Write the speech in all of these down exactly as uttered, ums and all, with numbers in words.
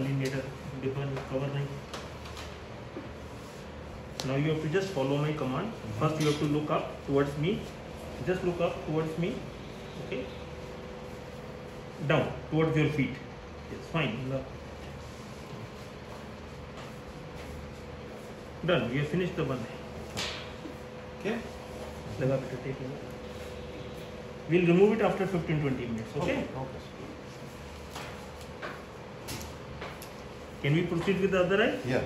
खाली नेटर डिफर कवर नहीं. Now you have to just follow my command. Mm-hmm. First you have to look up towards me. Just look up towards me. Okay. Down towards your feet. It's fine. No. Done. You have finished the one. Okay. Laga better take it. We'll remove it after fifteen to twenty minutes. Okay. Okay. Okay. Can we proceed with the other eye? Yeah.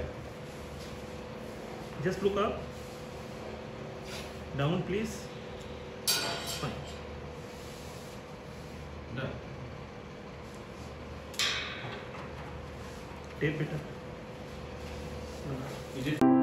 Just look up. Down, please. Fine. Done. Tape it up. Is it?